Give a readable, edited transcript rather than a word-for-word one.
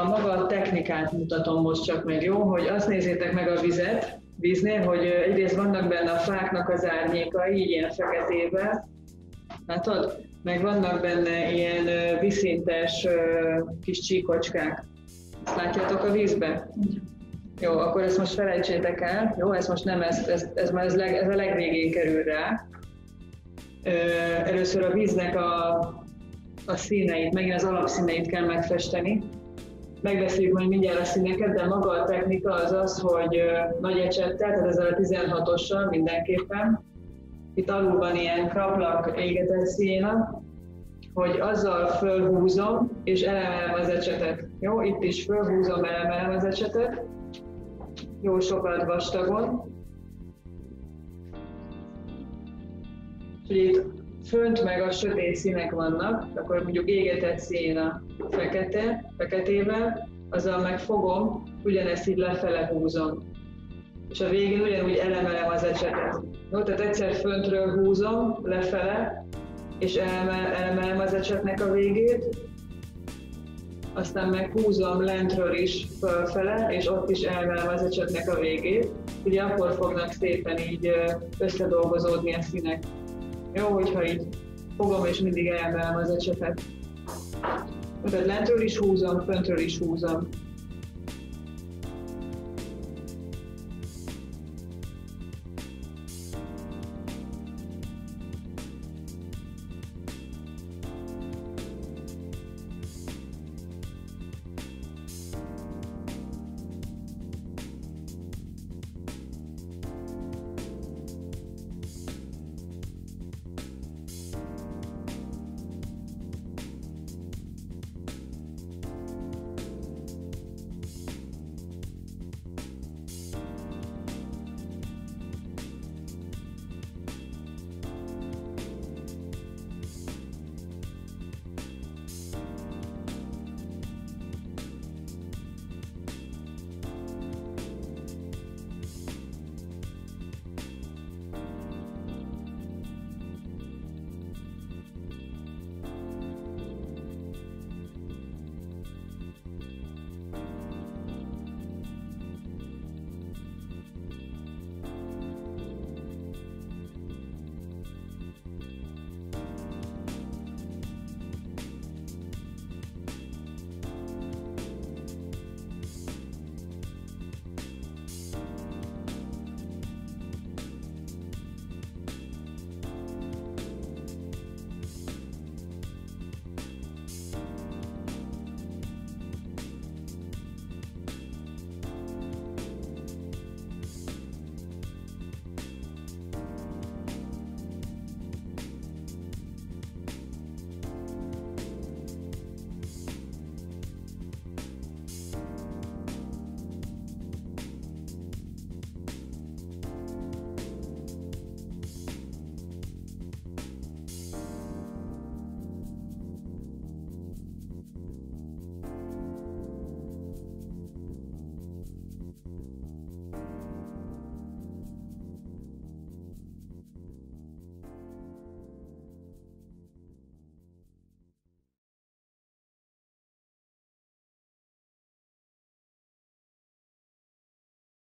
maga a technikát mutatom most csak meg, jó? Hogy azt nézzétek meg a víznél, hogy egyrészt vannak benne a fáknak az árnyékai, így ilyen feketével, látod? Meg vannak benne ilyen vízszintes kis csíkocskák. Ezt látjátok a vízbe? Jó, akkor ezt most felejtsétek el. Jó, ez most nem, ez a legvégén kerül rá. Először a víznek a színeit, megint az alapszíneit kell megfesteni. Megbeszéljük majd mindjárt a színeket, de maga a technika az az, hogy nagy ecsettel, tehát ezzel a 16-ossal mindenképpen. Itt alul van ilyen kraplak égetett szína, hogy azzal fölhúzom és elemelem az ecsetet. Jó, itt is fölhúzom, elemelem az ecsetet. Jó sokat vastagon. És itt fönt meg a sötét színek vannak, akkor mondjuk égetett szín a feketével, azzal meg fogom, ugyanezt így lefele húzom. És a végén ugyanúgy elemelem az ecsetet. Jó, tehát egyszer föntről húzom lefele, és elemelem az ecsetnek a végét, aztán meg húzom lentről is fölfele, és ott is elemelem az ecsetnek a végét. Ugye akkor fognak szépen így összedolgozódni a színek. Jó, hogyha így fogom és mindig elemelem az ecsetet. Tehát lentről is húzom, föntről is húzom.